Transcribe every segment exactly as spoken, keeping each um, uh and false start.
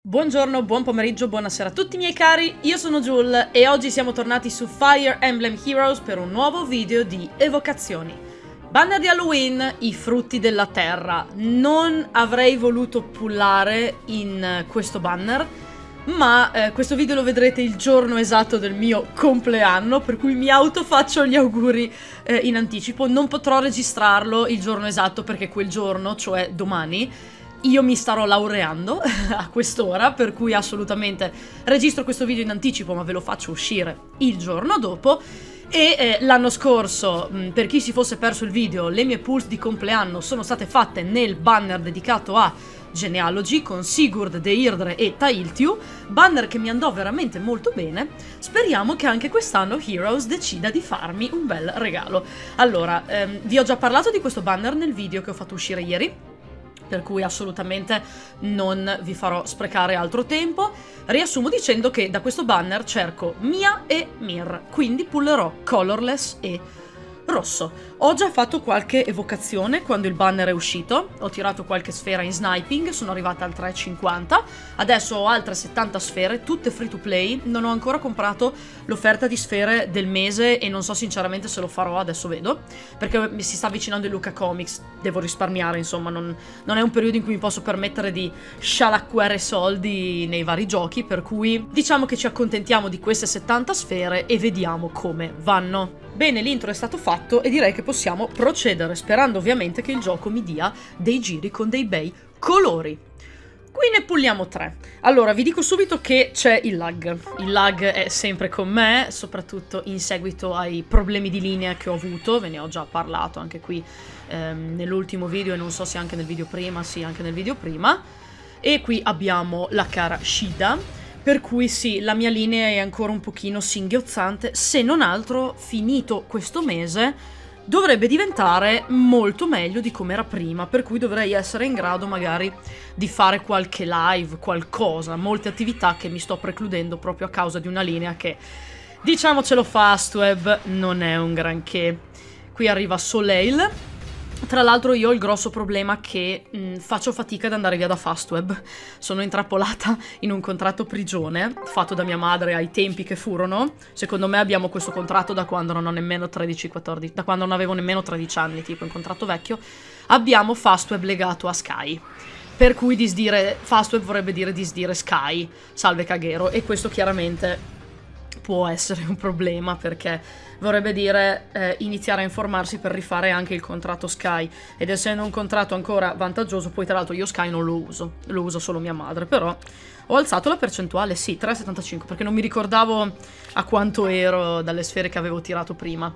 Buongiorno, buon pomeriggio, buonasera a tutti i miei cari, io sono Jul e oggi siamo tornati su Fire Emblem Heroes per un nuovo video di evocazioni. Banner di Halloween, i frutti della terra. Non avrei voluto pullare in questo banner, ma eh, questo video lo vedrete il giorno esatto del mio compleanno, per cui mi autofaccio gli auguri eh, in anticipo. Non potrò registrarlo il giorno esatto perché quel giorno, cioè domani, io mi starò laureando a quest'ora, per cui assolutamente registro questo video in anticipo, ma ve lo faccio uscire il giorno dopo. E eh, l'anno scorso, mh, per chi si fosse perso il video, le mie pulse di compleanno sono state fatte nel banner dedicato a Genealogy con Sigurd, Deirdre e Tailtiu, banner che mi andò veramente molto bene. Speriamo che anche quest'anno Heroes decida di farmi un bel regalo. Allora, ehm, vi ho già parlato di questo banner nel video che ho fatto uscire ieri, per cui assolutamente non vi farò sprecare altro tempo. Riassumo dicendo che da questo banner cerco Mia e Mir, quindi pullerò colorless e rosso. Ho già fatto qualche evocazione quando il banner è uscito, ho tirato qualche sfera in sniping, sono arrivata al tre e cinquanta, adesso ho altre settanta sfere, tutte free to play. Non ho ancora comprato l'offerta di sfere del mese e non so sinceramente se lo farò, adesso vedo, perché mi si sta avvicinando il Luca Comics, devo risparmiare, insomma, non, non è un periodo in cui mi posso permettere di scialacquare soldi nei vari giochi, per cui diciamo che ci accontentiamo di queste settanta sfere e vediamo come vanno. Bene, l'intro è stato fatto e direi che possiamo procedere, sperando ovviamente che il gioco mi dia dei giri con dei bei colori. Qui ne pulliamo tre. Allora, vi dico subito che c'è il lag. Il lag è sempre con me, soprattutto in seguito ai problemi di linea che ho avuto. Ve ne ho già parlato anche qui ehm, nell'ultimo video e non so se anche nel video prima, sì, anche nel video prima. E qui abbiamo la cara Shida. Per cui sì, la mia linea è ancora un pochino singhiozzante, se non altro, finito questo mese, dovrebbe diventare molto meglio di come era prima, per cui dovrei essere in grado magari di fare qualche live, qualcosa, molte attività che mi sto precludendo proprio a causa di una linea che, diciamocelo Fastweb, non è un granché. Qui arriva Soleil. Tra l'altro io ho il grosso problema che mh, faccio fatica ad andare via da Fastweb. Sono intrappolata in un contratto prigione fatto da mia madre ai tempi che furono. Secondo me abbiamo questo contratto da quando non ho nemmeno tredici quattordici, da quando non avevo nemmeno tredici anni, tipo un contratto vecchio. Abbiamo Fastweb legato a Sky, per cui disdire Fastweb vorrebbe dire disdire Sky, salve Caghero, e questo chiaramente può essere un problema, perché vorrebbe dire eh, iniziare a informarsi per rifare anche il contratto Sky, ed essendo un contratto ancora vantaggioso, poi tra l'altro io Sky non lo uso, lo uso solo mia madre, però ho alzato la percentuale, sì, tre virgola settantacinque, perché non mi ricordavo a quanto ero dalle sfere che avevo tirato prima.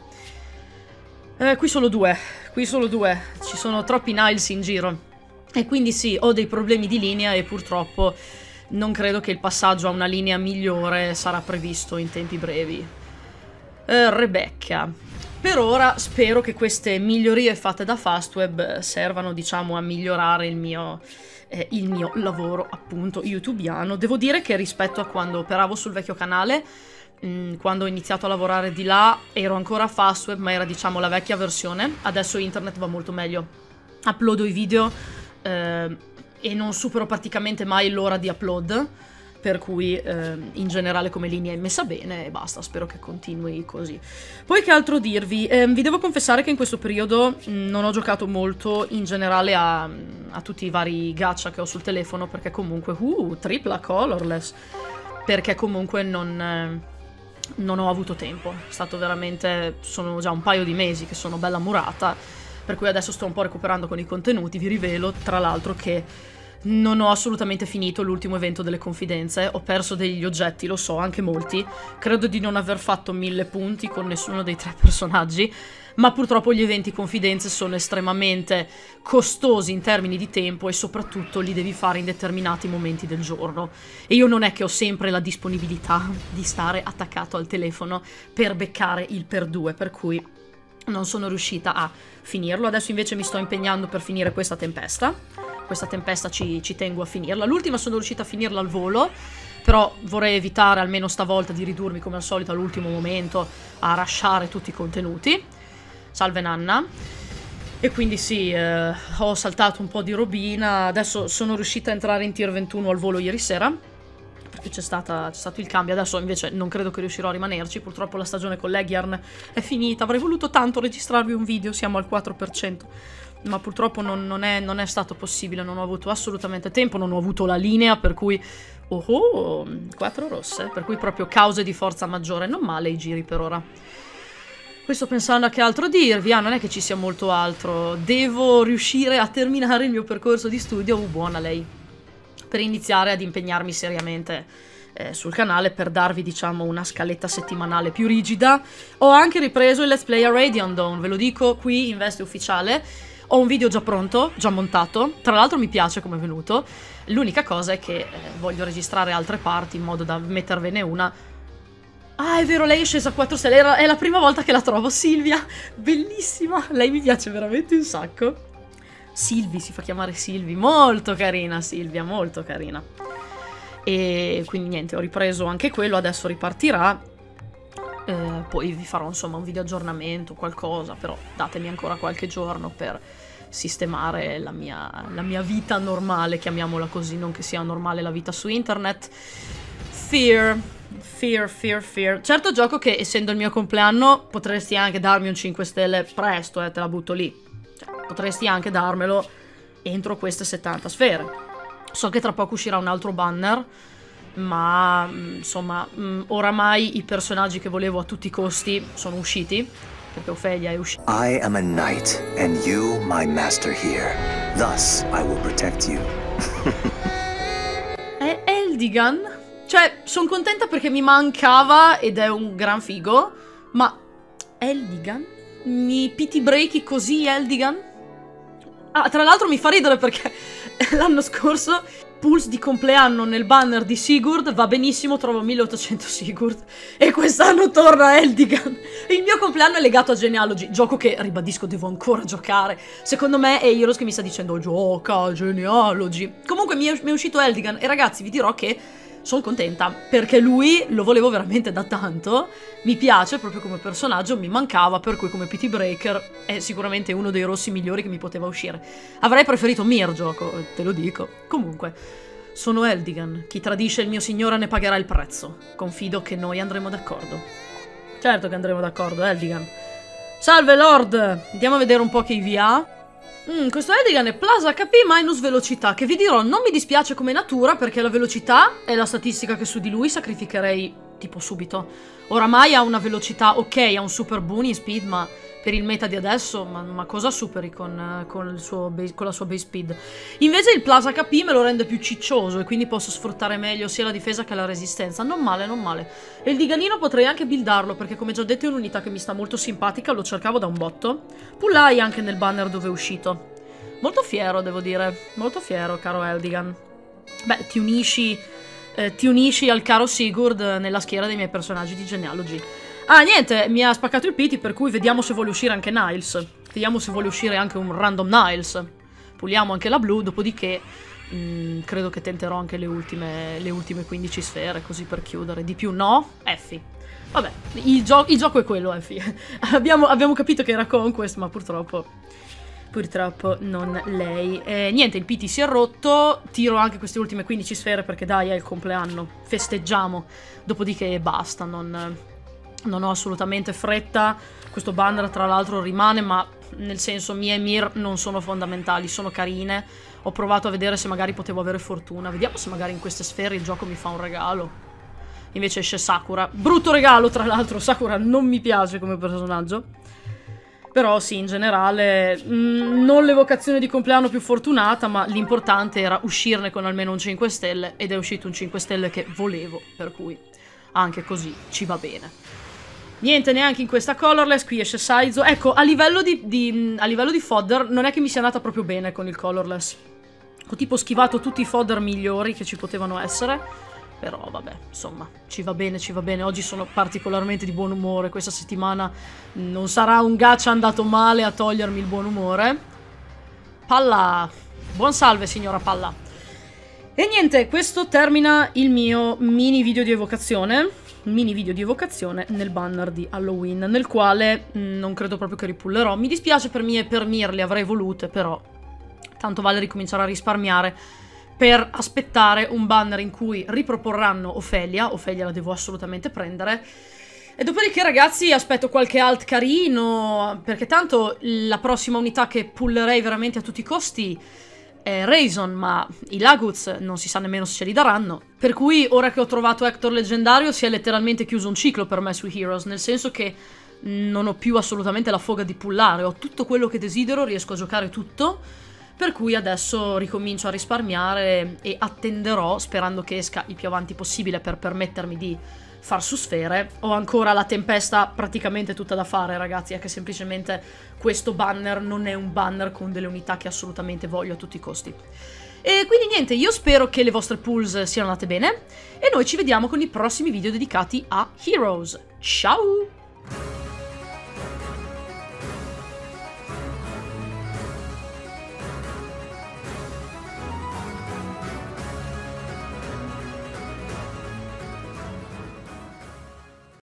Eh, qui solo due, qui solo due, ci sono troppi Niles in giro, e quindi sì, ho dei problemi di linea e purtroppo non credo che il passaggio a una linea migliore sarà previsto in tempi brevi. Uh, Rebecca. Per ora spero che queste migliorie fatte da Fastweb servano, diciamo, a migliorare il mio, eh, il mio lavoro, appunto, youtubiano. Devo dire che rispetto a quando operavo sul vecchio canale, mh, quando ho iniziato a lavorare di là, ero ancora Fastweb, ma era, diciamo, la vecchia versione. Adesso internet va molto meglio. Uploado i video eh, e non supero praticamente mai l'ora di upload, per cui eh, in generale come linea è messa bene e basta, spero che continui così. Poi che altro dirvi? Eh, vi devo confessare che in questo periodo mh, non ho giocato molto in generale a, a tutti i vari gacha che ho sul telefono, perché comunque, uh, tripla colorless, perché comunque non, eh, non ho avuto tempo. È stato veramente, sono già un paio di mesi che sono bella murata, per cui adesso sto un po' recuperando con i contenuti. Vi rivelo tra l'altro che non ho assolutamente finito l'ultimo evento delle confidenze, ho perso degli oggetti, lo so, anche molti. Credo di non aver fatto mille punti con nessuno dei tre personaggi, ma purtroppo gli eventi confidenze sono estremamente costosi in termini di tempo e soprattutto li devi fare in determinati momenti del giorno. E io non è che ho sempre la disponibilità di stare attaccato al telefono per beccare il per due, per cui non sono riuscita a finirlo. Adesso invece mi sto impegnando per finire questa tempesta. Questa tempesta ci, ci tengo a finirla. L'ultima sono riuscita a finirla al volo, però vorrei evitare almeno stavolta di ridurmi come al solito all'ultimo momento a rushare tutti i contenuti. Salve Nanna. E quindi sì, eh, ho saltato un po' di robina. Adesso sono riuscita a entrare in tier ventuno al volo ieri sera, perché c'è stato il cambio. Adesso invece non credo che riuscirò a rimanerci. Purtroppo la stagione con Legiarn è finita. Avrei voluto tanto registrarvi un video, siamo al quattro per cento. Ma purtroppo non, non, è, non è stato possibile, non ho avuto assolutamente tempo, non ho avuto la linea, per cui... Oh oh, quattro rosse, per cui proprio cause di forza maggiore. Non male i giri per ora. Poi sto pensando a che altro dirvi. Ah, non è che ci sia molto altro. Devo riuscire a terminare il mio percorso di studio. Uh, buona lei. Per iniziare ad impegnarmi seriamente eh, sul canale, per darvi, diciamo, una scaletta settimanale più rigida. Ho anche ripreso il Let's Play a Radiant Dawn, ve lo dico qui in veste ufficiale. Ho un video già pronto, già montato. Tra l'altro mi piace come è venuto. L'unica cosa è che eh, voglio registrare altre parti in modo da mettervene una. Ah, è vero, lei è scesa a quattro stelle. Era, è la prima volta che la trovo. Silvia, bellissima. Lei mi piace veramente un sacco. Silvi, si fa chiamare Silvi. Molto carina Silvia, molto carina. E quindi niente, ho ripreso anche quello. Adesso ripartirà. Eh, poi vi farò insomma un video aggiornamento, qualcosa. Però datemi ancora qualche giorno per sistemare la mia, la mia vita normale, chiamiamola così. Non che sia normale la vita su internet. Fear... Fear, fear, fear. Certo gioco che, essendo il mio compleanno, potresti anche darmi un cinque stelle presto, eh, te la butto lì. Cioè, potresti anche darmelo entro queste settanta sfere. So che tra poco uscirà un altro banner, ma insomma, mh, oramai i personaggi che volevo a tutti i costi sono usciti, perché Ophelia è uscita. I am a knight, and you my master here. Thus I will protect you. È Eldigan? Cioè, sono contenta perché mi mancava ed è un gran figo, ma Eldigan? Mi pity breaki così Eldigan? Ah, tra l'altro mi fa ridere perché l'anno scorso Pulse di compleanno nel banner di Sigurd va benissimo, trovo milleottocento Sigurd, e quest'anno torna Eldigan. Il mio compleanno è legato a Genealogy, gioco che, ribadisco, devo ancora giocare. Secondo me è Heroes che mi sta dicendo gioca Genealogy. Comunque mi è, mi è uscito Eldigan e ragazzi vi dirò che sono contenta, perché lui lo volevo veramente da tanto, mi piace proprio come personaggio, mi mancava, per cui come Pity Breaker è sicuramente uno dei rossi migliori che mi poteva uscire. Avrei preferito Mir gioco, te lo dico. Comunque, sono Eldigan, chi tradisce il mio signore ne pagherà il prezzo. Confido che noi andremo d'accordo. Certo che andremo d'accordo, Eldigan. Salve Lord, andiamo a vedere un po' che I V ha. Mm, questo Eldigan è Plus H P minus velocità, che vi dirò non mi dispiace come natura, perché la velocità è la statistica che su di lui sacrificherei tipo subito. Oramai ha una velocità, ok, ha un super boon in speed, ma per il meta di adesso, ma, ma cosa superi con, con, il suo base, con la sua base speed? Invece il Plus H P me lo rende più ciccioso e quindi posso sfruttare meglio sia la difesa che la resistenza. Non male, non male. E il Diganino potrei anche buildarlo, perché come già detto è un'unità che mi sta molto simpatica, lo cercavo da un botto. Pullai anche nel banner dove è uscito. Molto fiero, devo dire. Molto fiero, caro Eldigan. Beh, ti unisci, eh, ti unisci al caro Sigurd nella schiera dei miei personaggi di Genealogy. Ah, niente, mi ha spaccato il pity, per cui vediamo se vuole uscire anche Niles. Vediamo se vuole uscire anche un random Niles. Puliamo anche la blu, dopodiché mh, credo che tenterò anche le ultime, le ultime quindici sfere, così per chiudere. Di più no? Effie. Vabbè, il, gio il gioco è quello, Effie. abbiamo, abbiamo capito che era Conquest, ma purtroppo... Purtroppo non lei. Eh, niente, il pity si è rotto. Tiro anche queste ultime quindici sfere perché dai, è il compleanno. Festeggiamo. Dopodiché basta, non... Non ho assolutamente fretta. Questo banner tra l'altro rimane, ma nel senso Mia e Mir non sono fondamentali, sono carine. Ho provato a vedere se magari potevo avere fortuna. Vediamo se magari in queste sfere il gioco mi fa un regalo. Invece esce Sakura. Brutto regalo tra l'altro, Sakura non mi piace come personaggio. Però sì, in generale mh, non l'evocazione di compleanno più fortunata, ma l'importante era uscirne con almeno un cinque stelle, ed è uscito un cinque stelle che volevo, per cui anche così ci va bene. Niente, neanche in questa colorless, qui esce Saizo. Ecco, a livello di, di, a livello di fodder non è che mi sia andata proprio bene con il colorless. Ho tipo schivato tutti i fodder migliori che ci potevano essere. Però vabbè, insomma, ci va bene, ci va bene. Oggi sono particolarmente di buon umore. Questa settimana non sarà un gacha andato male a togliermi il buon umore. Palla! Buon salve, signora Palla. E niente, questo termina il mio mini video di evocazione. mini video di evocazione nel banner di Halloween, nel quale mh, non credo proprio che ripullerò. Mi dispiace per me e per Mir, le avrei volute, però tanto vale ricominciare a risparmiare per aspettare un banner in cui riproporranno Ophelia. Ophelia la devo assolutamente prendere. E dopodiché, ragazzi, aspetto qualche alt carino, perché tanto la prossima unità che pullerei veramente a tutti i costi è Rayson, ma i Laguts non si sa nemmeno se ce li daranno. Per cui, ora che ho trovato Hector leggendario, si è letteralmente chiuso un ciclo per me sui Heroes, nel senso che non ho più assolutamente la foga di pullare, ho tutto quello che desidero, riesco a giocare tutto, per cui adesso ricomincio a risparmiare e attenderò, sperando che esca il più avanti possibile per permettermi di far su sfere. Ho ancora la tempesta praticamente tutta da fare, ragazzi, è che semplicemente questo banner non è un banner con delle unità che assolutamente voglio a tutti i costi. E quindi niente, io spero che le vostre pulls siano andate bene e noi ci vediamo con i prossimi video dedicati a Heroes. Ciao!